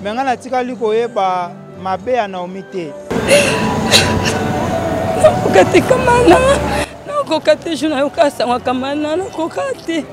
Mais nga na tikali koyeba mabe ya Naomi te. Nakokate kamana. Nakokate juna yokasa wa kamana nakokate.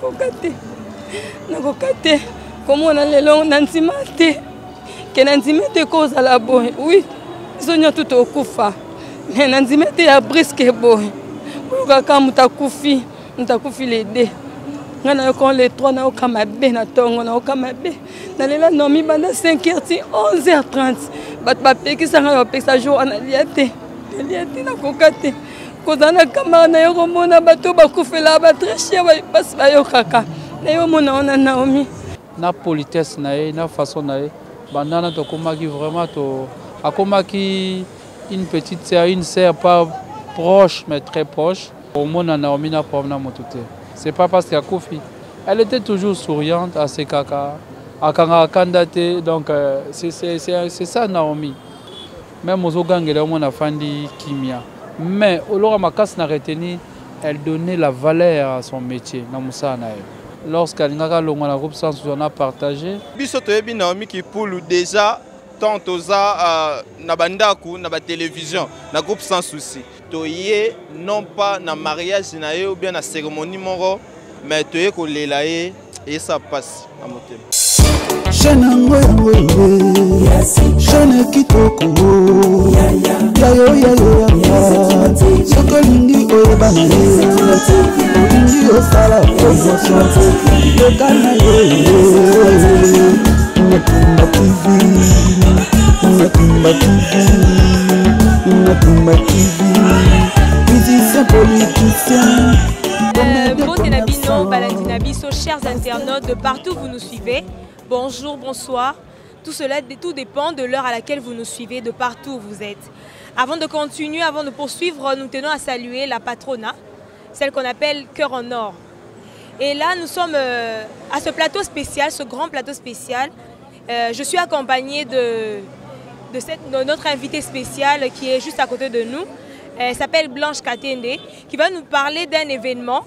Nakokate. Komona lelo nanzima te. Ke nanzima te kozala boy. Oui. Sonya tout okufa. Mais nanzima te ya briske boy. Kaka mutakufi les deux. Ngana yoko les trois na okama be na tongo na okama be. Na lela Naomi banda 5h 11h30. Bat papier ki sanga yo pesa jour na liate. Liate na kokate. Kozana kama na yoko mona bato bakufela ba très cher ba passe ba yo kaka. Na yo mona ona Naomi. Na politesse na e na façon na e bandana to komaki vraiment to akomaki une petite sœur, une sœur pas proche mais très proche. Au monde Naomi n'a pas vraiment tout. C'est pas parce qu'elle a Kofi. Elle était toujours souriante à ses caca, à Kandate. Donc c'est ça Naomi. Même aux Ogangs, elle a fait Kimia. Mais au lors n'a retenu, elle donnait la valeur à son métier. Lorsqu'elle a groupe Sans, on a partagé. Bisotoyebi Naomi qui poule déjà tant aux na bandaku na ba télévision na groupe Sans Souci. Toye non pas na mariage na ou bien na cérémonie moro mais toye ko lela et ça passe à motem. Shanango yango shana kitoko yayo sokolingi oyebana olingi osala promotion yokana Natumba TV musicien politicien. Bontenabino, Balandinabiso, chers internautes de partout où vous nous suivez. Bonjour, bonsoir. Tout cela, tout dépend de l'heure à laquelle vous nous suivez, de partout où vous êtes. Avant de continuer, avant de poursuivre, nous tenons à saluer la patrona, celle qu'on appelle Cœur en Or. Et là, nous sommes à ce plateau spécial, ce grand plateau spécial. Je suis accompagnée de notre invitée spéciale qui est juste à côté de nous. Elle s'appelle Blanche Katende, qui va nous parler d'un événement,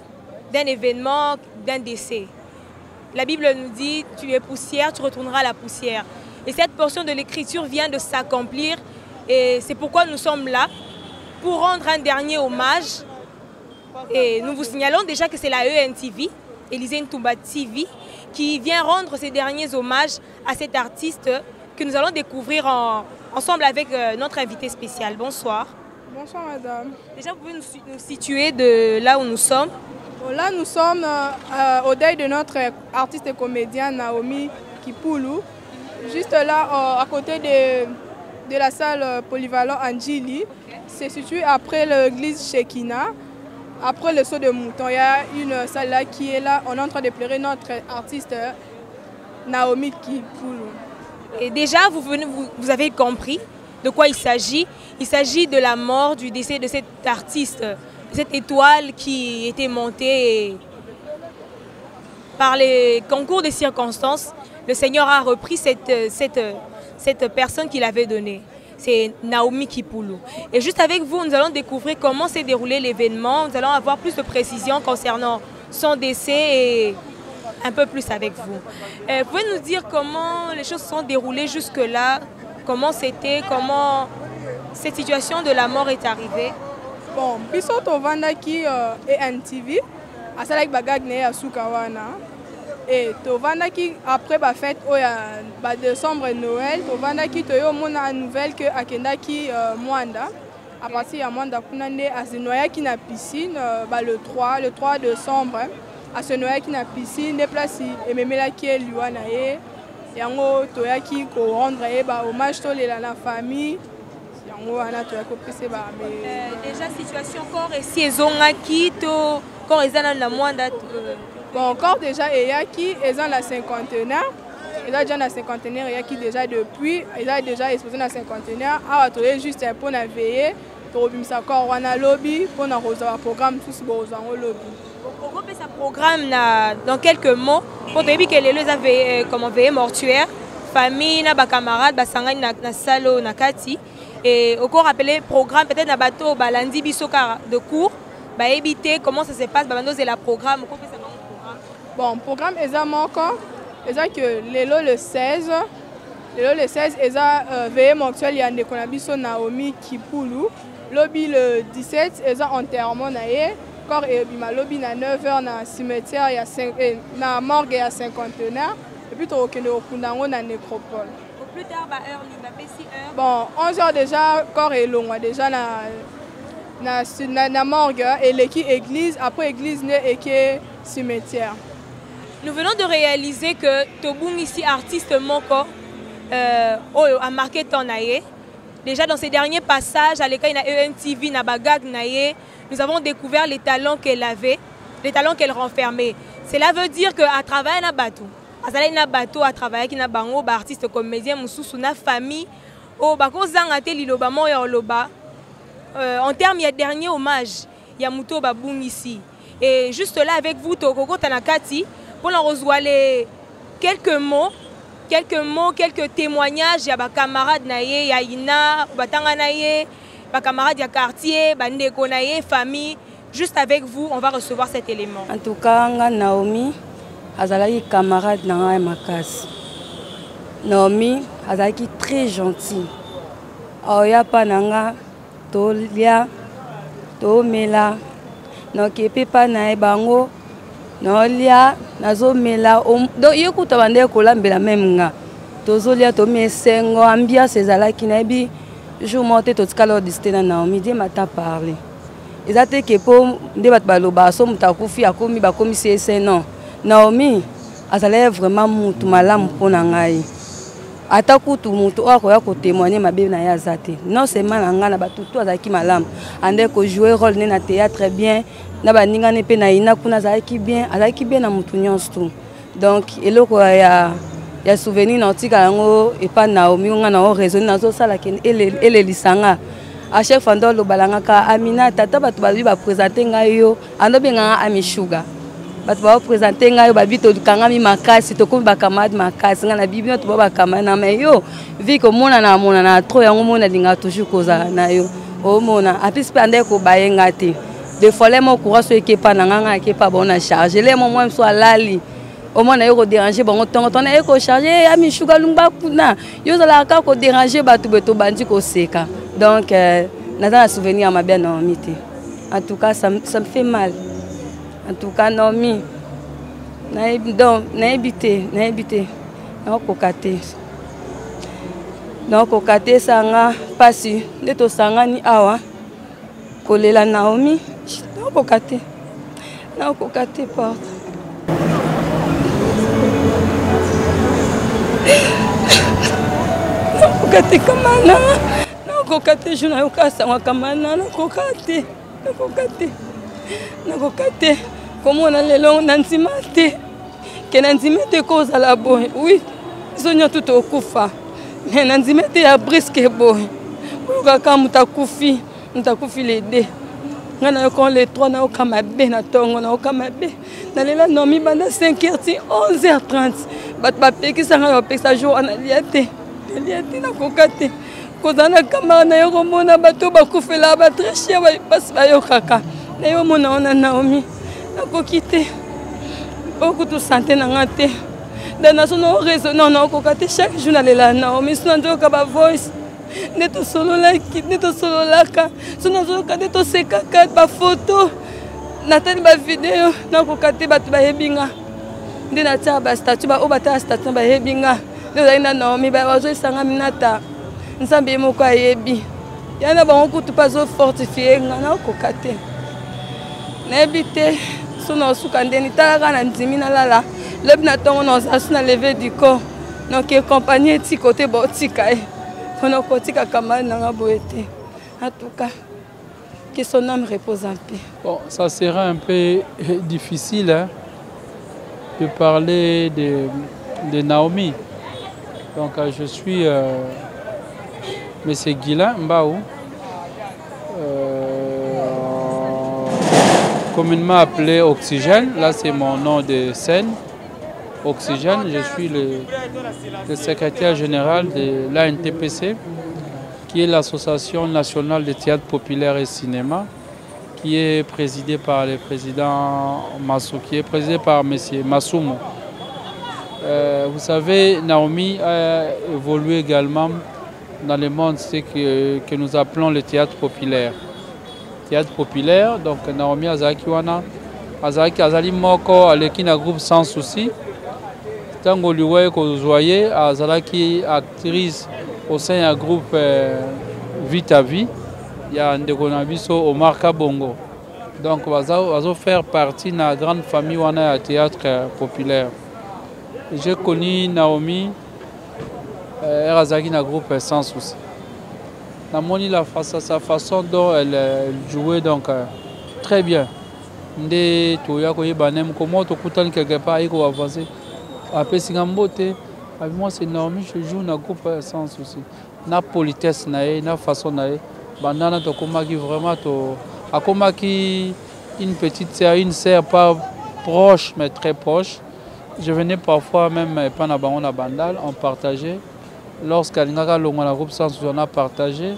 d'un décès. La Bible nous dit, tu es poussière, tu retourneras à la poussière. Et cette portion de l'écriture vient de s'accomplir. Et c'est pourquoi nous sommes là, pour rendre un dernier hommage. Et nous vous signalons déjà que c'est la ENTV, Élysée Ntumba TV, qui vient rendre ces derniers hommages à cet artiste que nous allons découvrir ensemble avec notre invité spécial. Bonsoir. Bonsoir madame. Déjà, vous pouvez nous situer de là où nous sommes? Là, nous sommes au deuil de notre artiste et comédien Naomi Kipoulou. Juste là, à côté de la salle polyvalent Anjili. C'est situé après l'église Shekina. Après le saut de mouton, il y a une salle là qui est là. On est en train de pleurer notre artiste Naomi Kipoulou. Et déjà, vous avez compris de quoi il s'agit. Il s'agit de la mort, du décès de cet artiste, cette étoile qui était montée par les concours de circonstances. Le Seigneur a repris cette personne qu'il avait donnée. C'est Naomi Kipoulou. Et juste avec vous, nous allons découvrir comment s'est déroulé l'événement. Nous allons avoir plus de précisions concernant son décès et un peu plus avec vous. Vous pouvez nous dire comment les choses se sont déroulées jusque-là, comment c'était, comment cette situation de la mort est arrivée? Bon, biso tovandaki ENTV, asalaki bagagne ya Sukawana. Et tovandaki après ba fête ba décembre et Noël, tovandaki toyo mona nouvelle que akendaki Mwanda. À partir de Mwanda kunande asenoyaki na piscine le 3 décembre. Asenoyaki na piscine déplacé et memelaki liwana ye. Yango toyaki ko rendre hommage tolela la famille. Déjà situation corps et si ezongaki to corps ezana na Mwanda. Bon, encore déjà eyaki ezan la cinquantenaire. Il a déjà la cinquantenaire eyaki déjà depuis, il a déjà exposé la cinquantenaire. Ah toye juste un peu na veiller, to robimisa corps wana lobby pour na rosa programme tous bozango lobby. On peut ça programme dans quelques mots pour te dire que les avaient comment veiller mortuaire, famille na ba camarades ba sangani na salo na kati. Et encore rappelé programme peut-être na bateau balandi bisoka de cours ba éviter comment ça se passe ba c'est la programme comment ça bon programme exactement quand que le 16 Le 16, ils ont veillé mensuel, il y a des conabiso Naomi Kipulu. Lobby le 17, ils ont enterrement naïe. Corps et bima lobby na 9h dans cimetière, il y a 5 na morgue il y a 50e. Et puis tu au Kundango na nécropole. Au plus tard ba heure ni ba pesi heure. Bon, 11h déjà corps est long déjà na morgue et l'équipe église après église et qui cimetière. Nous venons de réaliser que Tobung ici artiste Moko a marqué ton aïe. Déjà dans ces derniers passages, à l'école na ENTV na bagag naïe, nous avons découvert les talents qu'elle avait, les talents qu'elle renfermait. Cela veut dire qu'à travers na bateau, à travers qui na bango ba artiste comédien mususu na famille o bako zanga te liloba mo ya loba. En termes il y a dernier hommage, il y a Muto Babung ici. Et juste là avec vous Tokoko Tanakati pour en rejoindre quelques mots, quelques témoignages, il y a des camarades naïe, il y a Ina, Batanga naïe, des camarades du quartier, Bandeko naïe, famille. Juste avec vous, on va recevoir cet élément. En tout cas, Naomi, Azalaki camarade dans Makas. Naomi, Azalaki très gentil. Oya pananga, Tolia, Tomela, Nokepe panae bango. Nolia, nazo mela, donc yekuta bande kolambela même nga. Tozolia to mesengo ambia sezala kinabi, je monte to tikalo distena na midi mata parler. Ezate ke po ndebat baloba so mutakufi akomi bakomi c'est non. Naomi azala vraiment mutu malamu pona ngai. Ata kutu mutu akoya ko témoigner mabe na ya zate. Non seulement nga na batutu azaki malamu, ande ko jouer rôle na théâtre bien. Na ba ninga ne pe na ina kuna azaki bien na mutu nyonso. Donc eloko ya souvenir na tika yango e pa Naomi nga na o raisonner nazo sala ke ele lisanga. À chaque fois dans le balanga ka Amina tata batu ba présenter ngayo ando benga Ami Sugar. Batu ba présenter ngayo ba bito kanga mi makasi to ko ba camarade makasi nga na bibino to ba camarade na meyo vi ko mona na trop yango mona linga toujours koza na yo. O mona apis pa ande ko bayenga te. Des fois, les mots courants sont qui pas n'anga qui pas bon à charger. Les moments soit lali. Au moins, on a dérangé bon temps. On a éco chargé. Ami Sugar lumba kuna. Yo la ka ko déranger batu beto bandi ko seka. Donc, n'a souvenir à ma bien Naomi. En tout cas, ça me fait mal. En tout cas, Naomi. Na habité. Na kokate. Na kokate sanga pasi. Neto sanga ni awa. Kolela Naomi. Non, kokate porte. Non, kokate kamana. Non, kokate juna yokasa wa kamana. Non, kokate. Comment on a les longs nanzimate. Que nanzimate cause à la boy. Oui, ils ont tout au kufa. Mais nanzimate ya brisque boy. Kaka mutakufi les deux. Ngana yoko les 3 na okamabe na tongo na okamabe na lela Naomi banda 5h 11h30 bat bapeki sanga yo pesa jour na liate na kokate kozana kamara na yoko mona bato bakufela ba très cher ba passe ba yo kaka na yo mona ona Naomi na kokite beaucoup de santé na ngate dans son raisonnement na kokate chaque jour na lela Naomi so ndo ka ba voice neto solo laka sono zoka neto sekaka ba photo natali ba vidéo na kokate batu ba hebinga ndina tia ba statut ba obata statut ba hebinga ndio ina Naomi ba wazo sanga minata nsambe moko ayebi yana ba okutu pa zo fortifier na kokate na ebite sono suka ndeni talaka na ndimi na lala lebi na tongo na asuna lever du corps donc compagnie ti côté botika on a kotika kamana na boete. En tout cas, que son âme repose en paix. Bon, ça sera un peu difficile hein, de parler de Naomi. Donc je suis M. Guilain Mbaou, communément appelé Oxygène. Là c'est mon nom de scène. Oxygène, je suis le secrétaire général de l'ANTPC, qui est l'Association nationale de théâtre populaire et cinéma, qui est présidée par le président Massou, qui est présidé par M. Massoumo. Vous savez, Naomi a évolué également dans le monde, c'est que nous appelons le théâtre populaire. Théâtre populaire, donc Naomi Azaki wana, Azaki Azali Moko, aleki na groupe Sans Souci. Tango liwe ko joye, Azalaki actrice au sein d'un groupe Vite à Vie. Il y a Ndeko Nabiso Omar Kabongo. Donc, on va faire partie de la grande famille où on a un théâtre populaire. J'ai connu Naomi, elle a un groupe Sans Souci. Sa façon dont elle jouait donc, très bien. Comment tu peux quelque part avancer. Après, moi, c'est Naomi, je joue dans un groupe Sans Souci. Na politesse, na façon, bandana to komaki vraiment to akomaki une petite sœur, une sœur pas proche mais très proche. Je venais parfois même pas na bango na bandal, on partageait. Lorsqu'alingaka longo na groupe Sans Souci, on a partagé.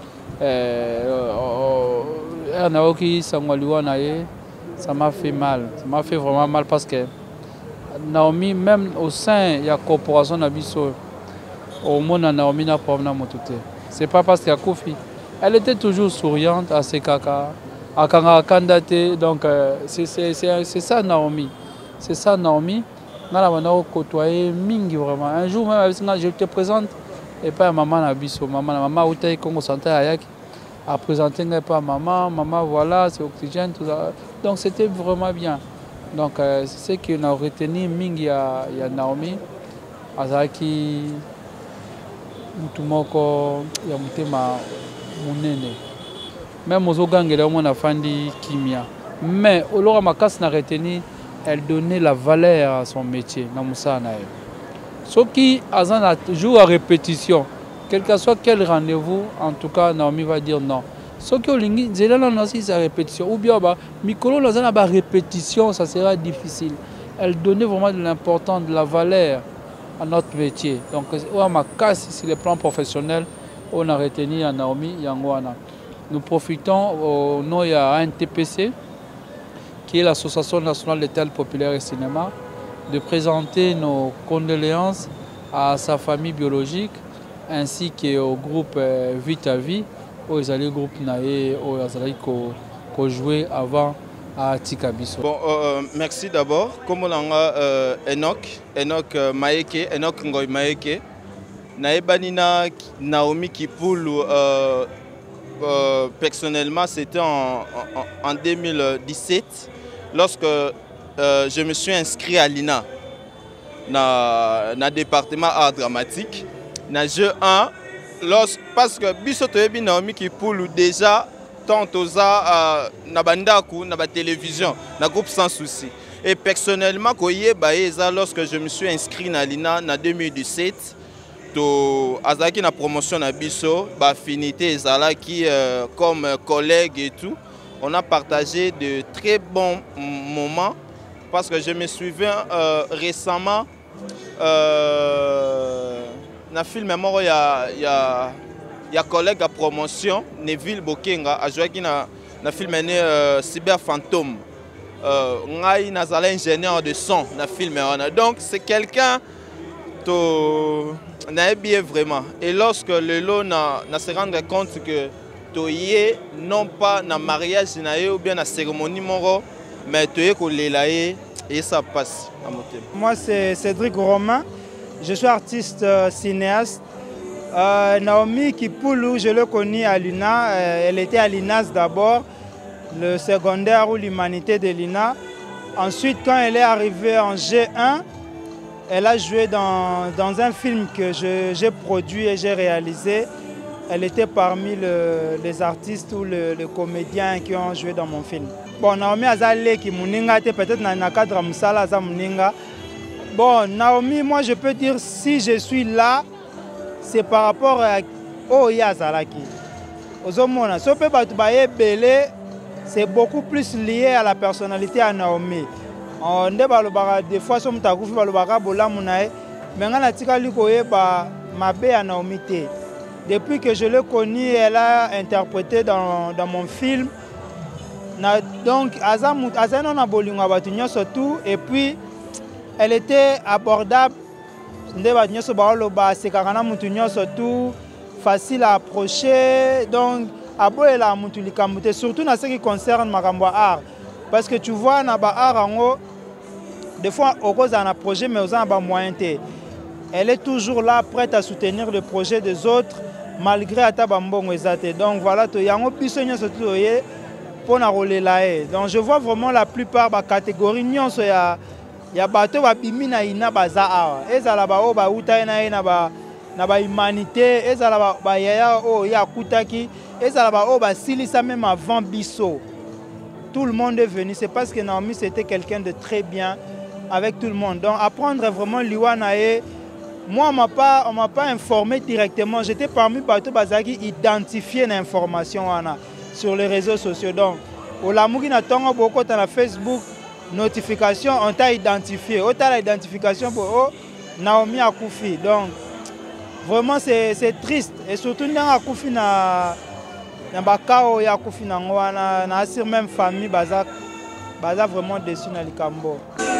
Naoki sangwaliwa na ye, ça m'a fait mal. Ça m'a fait vraiment mal parce que Naomi même au sein de la corporation Nabiso au monde Naomi n'a pas vraiment tout. C'est pas parce qu'il y a Kofi. Elle était toujours souriante à ses caca, à Kandate. Donc c'est ça Naomi. C'est ça Naomi. On a côtoyé Mingi vraiment. Un jour même, je te présente et pas maman Nabiso. Maman Outaï Congo Santé Ayaki a présenté pas maman. Maman voilà, c'est oxygène, tout ça. Donc c'était vraiment bien. Donc c'est ce qu'on a retenu Mingi à Naomi. Azaki Mutumoko Yamutema. Même aux Ogangela, on a fait Kimia. Mais au Lora Makas n'a retenu, elle donnait la valeur à son métier. Ce qui a toujours à répétition, quel que soit quel rendez-vous, en tout cas, Naomi va dire non. Ce qui est là, répétition. Ou bien, Mikolo, la répétition, ça sera difficile. Elle donnait vraiment de l'importance, de la valeur à notre métier. Donc, au Makas, sur le plan professionnel, on a retenu à Naomi Yangwana. Nous profitons au nom de ANTPC, qui est l'Association nationale de théâtre populaire et cinéma, de présenter nos condoléances à sa famille biologique ainsi qu'au groupe Vite à Vie, où ils allaient groupe Naé, où ils allaient jouer avant à Tikabiso. Bon, merci d'abord. Comme on a Enoch Maeke, Enoch Ngoy Maeke. Naebanina Naomi Kipoulou, personnellement, c'était en 2017, lorsque je me suis inscrit à l'INA, dans le département art dramatique, dans jeu 1, parce que Bisotoyebi Naomi Kipoulou déjà, tant aux na bandaku, na télévision, na groupe Sans Souci. Et personnellement, lorsque je me suis inscrit à l'INA en 2017, Azaki na promotion na biso, affinité Zalaki comme collègue et tout, on a partagé de très bons moments parce que je me souviens récemment na film mort il y a collègue à promotion Neville Bokenga a joué na film Cyber Fantôme. Ngai nazala ingénieur de son na film donc c'est quelqu'un bien vraiment. Et lorsque le lot se rendre compte que toye non pas na mariage ou bien na cérémonie moro, mais toye ko lelaye et ça passe à mon thème. Moi c'est Cédric Romain, je suis artiste cinéaste. Naomi Kipoulou, je l'ai connue à l'INA, elle était à l'INAS d'abord, le secondaire ou l'humanité de l'INA. Ensuite quand elle est arrivée en G1, elle a joué dans un film que j'ai produit et j'ai réalisé. Elle était parmi les artistes ou les comédiens qui ont joué dans mon film. Bon, Naomi Azale qui Mouninga, peut-être dans le cadre de Moussala Mouninga. Bon, Naomi, moi je peux dire si je suis là, c'est par rapport à Oya Zalaki. Ozomona, ce peut Belé, c'est beaucoup plus lié à la personnalité à Naomi. Des fois, mais depuis que je l'ai connue, elle a interprété dans mon film. Donc, surtout, et puis, elle était abordable. Surtout facile à approcher. Donc, surtout dans ce qui concerne Makambo art. Parce que tu vois, dans art, des fois, on a un projet, mais on a un moyen. Elle est toujours là, prête à soutenir le projet des autres, malgré Atabambon. Donc voilà, il y a un peu pour donc je vois vraiment la plupart des catégories. Il y a des bateaux qui sont na bazar. Et ça là ba uta na ba humanité. Et ça là ba ya kutaki. Et ça là ba silisa même avant biso. Tout le monde est venu. C'est parce que Naomi c'était quelqu'un de très bien avec tout le monde. Donc apprendre vraiment Liwanae. Moi, on ne m'a pas informé directement. J'étais parmi Bato Bazaki identifier l'information sur les réseaux sociaux. Donc, au Lamouki na tongo beaucoup dans la Facebook notification, on t'a identifié. On t'a l'identification pour Naomi Akoufi. Donc, vraiment c'est triste. Et surtout dans Akoufi na bakao ya Akoufi na ngwana na asir même famille baza vraiment déçu na likambo.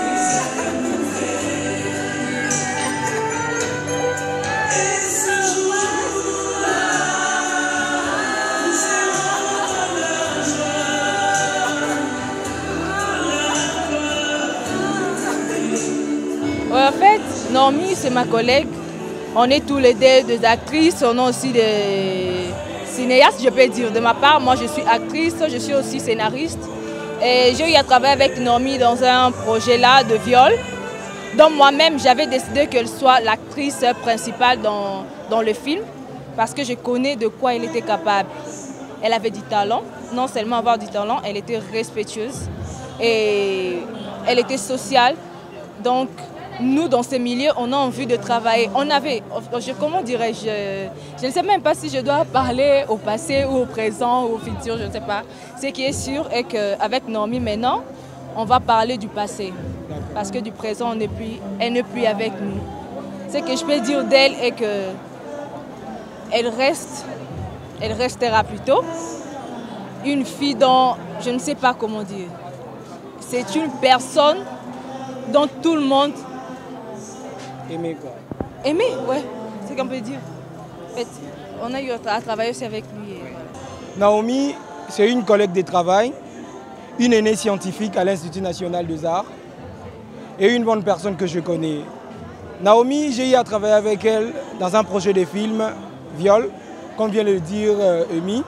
En fait, Naomi, c'est ma collègue. On est tous les deux des actrices, on est aussi des cinéastes, je peux dire. De ma part, moi je suis actrice, je suis aussi scénariste. Et j'ai eu à travailler avec Naomi dans un projet là de viol. Donc moi-même, j'avais décidé qu'elle soit l'actrice principale dans le film parce que je connais de quoi elle était capable. Elle avait du talent, non seulement avoir du talent, elle était respectueuse et elle était sociale. Donc, nous, dans ces milieux, on a envie de travailler. On avait, comment dirais-je, je ne sais même pas si je dois parler au passé ou au présent ou au futur, je ne sais pas. Ce qui est sûr est qu'avec Naomi maintenant, on va parler du passé. Parce que du présent, elle n'est plus avec nous. Ce que je peux dire d'elle est qu'elle restera plutôt une fille dont, je ne sais pas comment dire, c'est une personne dont tout le monde aimé quoi. Aimé, ouais, c'est ce qu'on peut dire. En fait, on a eu à travailler aussi avec lui. Naomi, c'est une collègue de travail, une aînée scientifique à l'Institut national des arts et une bonne personne que je connais. Naomi, j'ai eu à travailler avec elle dans un projet de film, Viol, comme vient de le dire Emi.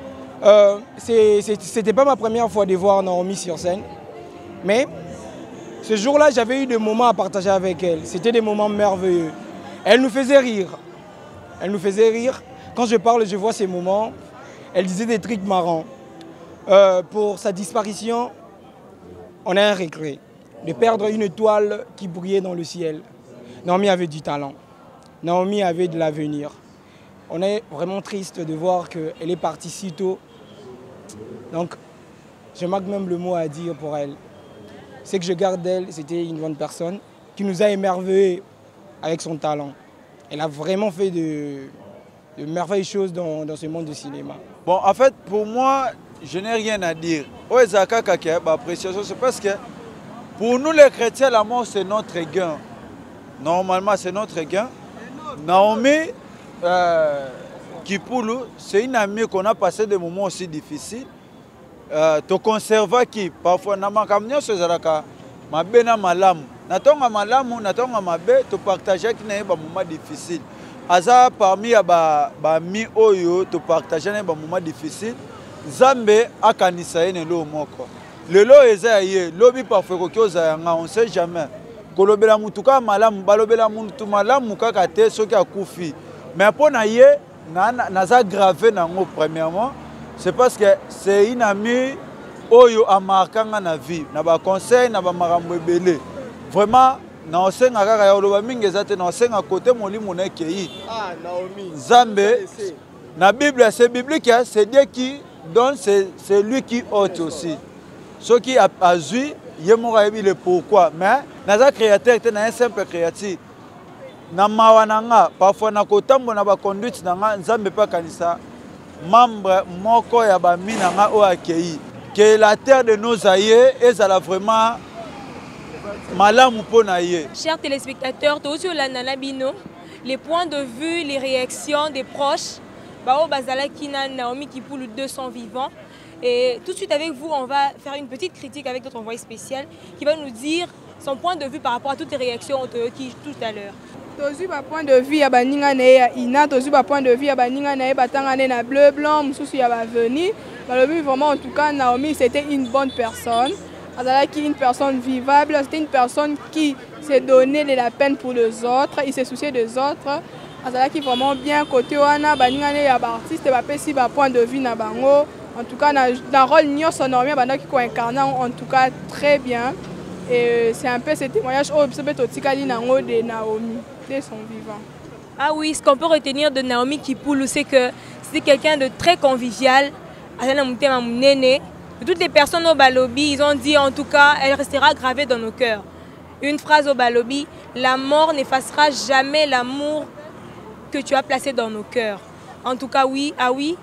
C'était pas ma première fois de voir Naomi sur scène, mais ce jour-là, j'avais eu des moments à partager avec elle. C'était des moments merveilleux. Elle nous faisait rire. Elle nous faisait rire. Quand je parle, je vois ces moments. Elle disait des trucs marrants. Pour sa disparition, on a un regret de perdre une étoile qui brillait dans le ciel. Naomi avait du talent. Naomi avait de l'avenir. On est vraiment triste de voir qu'elle est partie si tôt. Donc, je manque même le mot à dire pour elle. Ce que je garde d'elle, c'était une bonne personne qui nous a émerveillés avec son talent. Elle a vraiment fait de merveilleuses choses dans ce monde du cinéma. Bon, en fait, pour moi, je n'ai rien à dire. C'est parce que pour nous les chrétiens, la mort c'est notre gain. Normalement, c'est notre gain. Naomi Kipulu, c'est une amie qu'on a passé des moments aussi difficiles. To conserva qui parfois na makamnyo sezalaka mabe na malamu natonga malamu natonga mabe to partager ki na ba moment difficile aza parmi ya ba mi oyo to partager na ba moment difficile Zambe akanisa ene lo moko lelo eza ye lobi parfois ko kyoza yanga on sait jamais kolobela mutuka malamu balobela muntu malamu kaka te soki akufi mais pona ye naza gravé nango premièrement. C'est parce que c'est une amie oyo a marqué na vie, na ba conseil, na ba makambo ebele. Vraiment, na osenga kaka ya oloba mingi ezate na osenga côté molimo na kei. Ah, Naomi. Zambe. Na Bible, c'est biblique, c'est Dieu qui donne, c'est lui qui ôte aussi. Ce qui a agi, il m'a dit le pourquoi. Mais naza créateur était un simple créatif. Na mawananga, parfois na kotambo na ba conduite na Zambe pa kanisa. Membre moko ya ba minanga o akei que la terre de nos aïeux est vraiment malamu pona ye. Chers téléspectateurs, tous la Nanabino, les points de vue, les réactions des proches, Bao Bazala Kina, Naomi Kipoulou 200 vivants. Et tout de suite avec vous, on va faire une petite critique avec notre envoyé spécial qui va nous dire son point de vue par rapport à toutes les réactions qui tout à l'heure. Tozu ba point de vue ya baninga na ya ina, tozu ba point de vue ya baninga na batanga na bleu blanc, mususu ya ba veni. Balobi vraiment en tout cas Naomi c'était une bonne personne. Azalaki une personne vivable, c'était une personne qui s'est donné de la peine pour les autres, il s'est soucié des autres. Azalaki vraiment bien côté wana baninga na ya ba artiste ba pesi ba point de vue na bango. En tout cas dans rôle nyonso Naomi bandaki ko incarner en tout cas très bien. Et c'est un peu ce témoignage de Naomi, de son vivant. Ah oui, ce qu'on peut retenir de Naomi Kipoulou, c'est que c'est quelqu'un de très convivial. Toutes les personnes au Balobi, ils ont dit en tout cas, elle restera gravée dans nos cœurs. Une phrase au Balobi, la mort n'effacera jamais l'amour que tu as placé dans nos cœurs. En tout cas, oui, ah oui.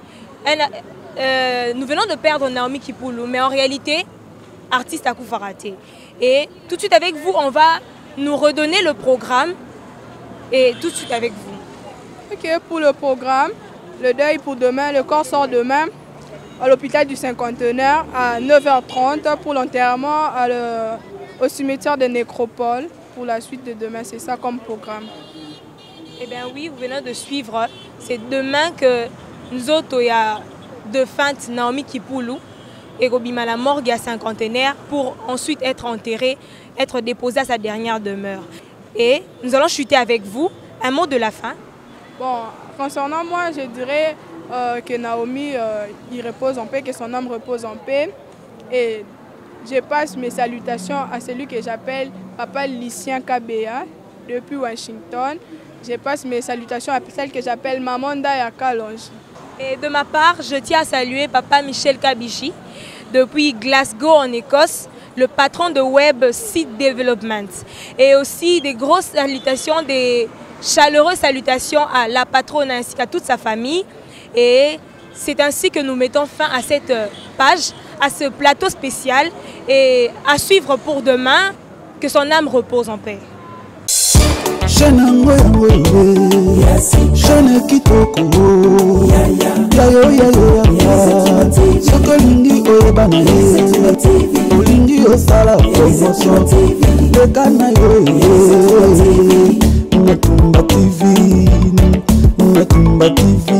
Nous venons de perdre Naomi Kipoulou, mais en réalité, artiste à Koufarate. Et tout de suite avec vous, on va nous redonner le programme. Et tout de suite avec vous. Ok, pour le programme, le deuil pour demain, le corps sort demain à l'hôpital du Cinquantenaire à 9h30 pour l'enterrement au cimetière de Nécropole pour la suite de demain. C'est ça comme programme. Eh bien oui, vous venez de suivre. C'est demain que nous autres, il y a de feinte Naomi Kipoulou et Robima la morgue à Cinquantenaire pour ensuite être enterré, être déposé à sa dernière demeure. Et nous allons chuter avec vous un mot de la fin. Bon, concernant moi, je dirais que Naomi il repose en paix, que son âme repose en paix. Et je passe mes salutations à celui que j'appelle Papa Lucien Kabea depuis Washington. Je passe mes salutations à celle que j'appelle Maman Daya Kalonji. Et de ma part, je tiens à saluer Papa Michel Kabichi, depuis Glasgow en Écosse, le patron de Web Site Development. Et aussi des grosses salutations, des chaleureuses salutations à la patronne ainsi qu'à toute sa famille. Et c'est ainsi que nous mettons fin à cette page, à ce plateau spécial et à suivre pour demain, que son âme repose en paix. Shana kitoko yayo yayo yayo sokolingi oyebana olingi osala promotion lekana yo Natumba TV